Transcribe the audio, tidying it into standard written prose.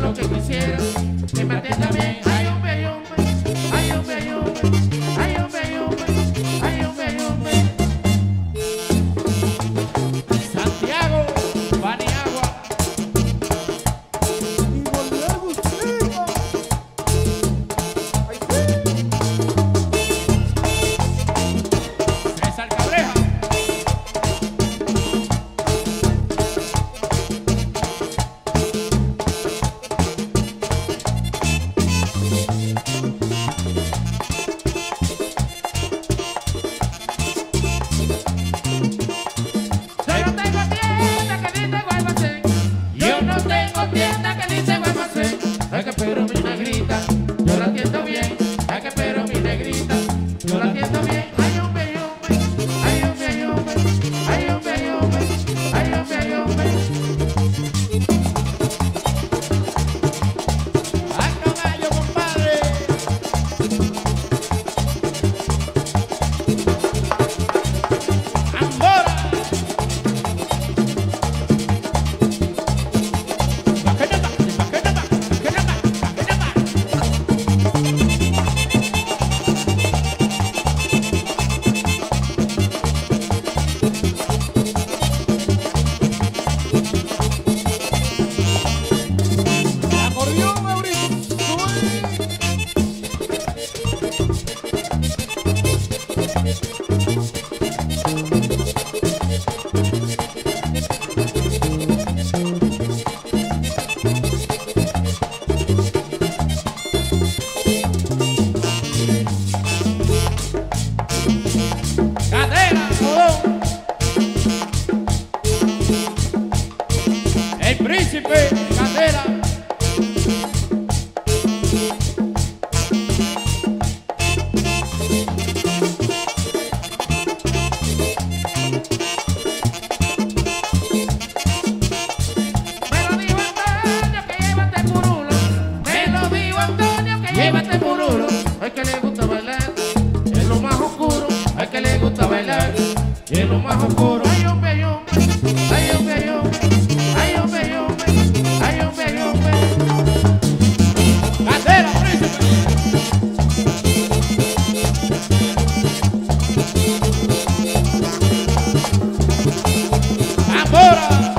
lo que quisiera que me atienda bien. Ay, hombre, ay, hombre, ay, hombre, ay, hombre, ay, hombre, ay, hombre, ay, hombre, ay, hombre. Santiago, Paniagua. Y volvemos, chico. Ay, César Cabreja. Yo no tengo tienda que dice Guaymallén. Ay, que pero mi negrita, yo la atiendo bien. Ay, que pero mi negrita, yo la atiendo bien. Ay, hombre, ay, hombre, ay, hombre, ay, hombre, ay, hombre, ay, hombre, ay, hombre, ay, hombre. Ay, no gallo, compadre. Angora. acordeón, Mauricio. Cadera, Colón. El príncipe, Cadera. Me lo dijo Antonio que llévate por uno. Me lo dijo Antonio que llévate por uno. Hay que le gusta bailar en lo más oscuro. Hay que le gusta bailar en lo más oscuro. Ay, hombre, ay, hombre, ay, hombre, ay, hombre, ay, hombre, ay, hombre, ay, hombre, ay, hombre. Cadera, príncipe. Ahora.